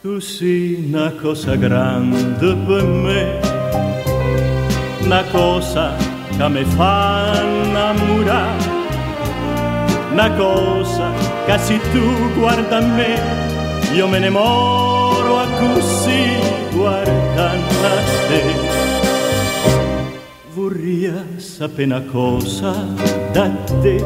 Tu sei una cosa grande per me, una cosa che mi fa innamorare, una cosa che se tu guarda a me io me ne moro a così guardando a te. Vorrei sapere una cosa da te,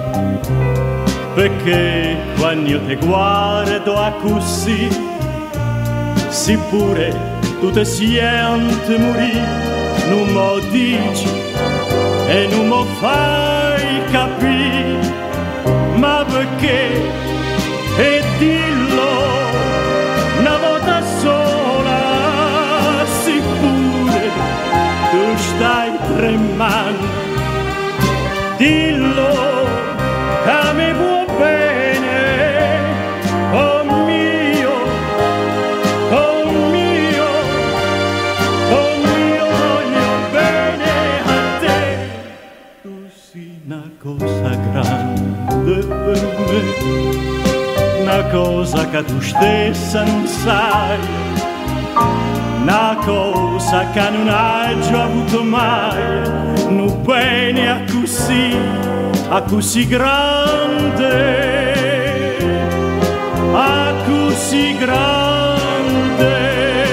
perché quando io ti guardo a così, sì pure tu ti senti morire, non mo dici e non mo fai capire, ma perché? E dillo una volta sola, sì pure tu stai tremando, dillo che mi vuoi bene. Una cosa grande per me, una cosa che tu stessa non sai, una cosa che non hai già avuto mai, un bene a così grande, a così grande.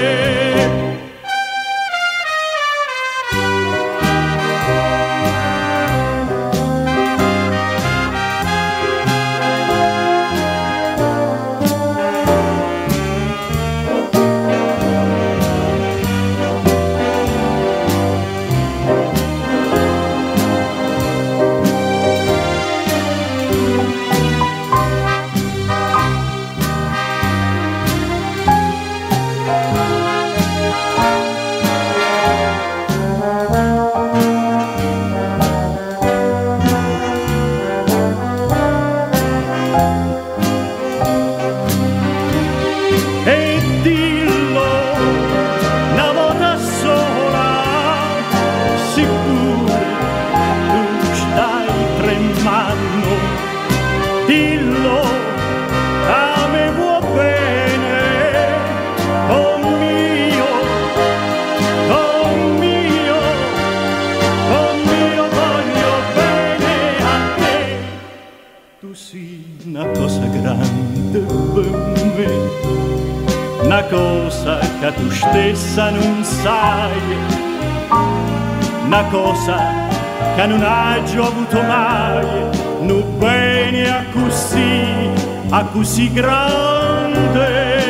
Dillo a me vuoi bene, oh mio, oh mio, oh mio, voglio bene a te. Tu sei una cosa grande per me, una cosa che tu stessa non sai, una cosa che non hai già avuto mai, un bene a così grande,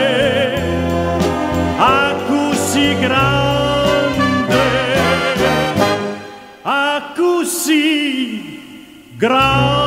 a così grande, a così grande.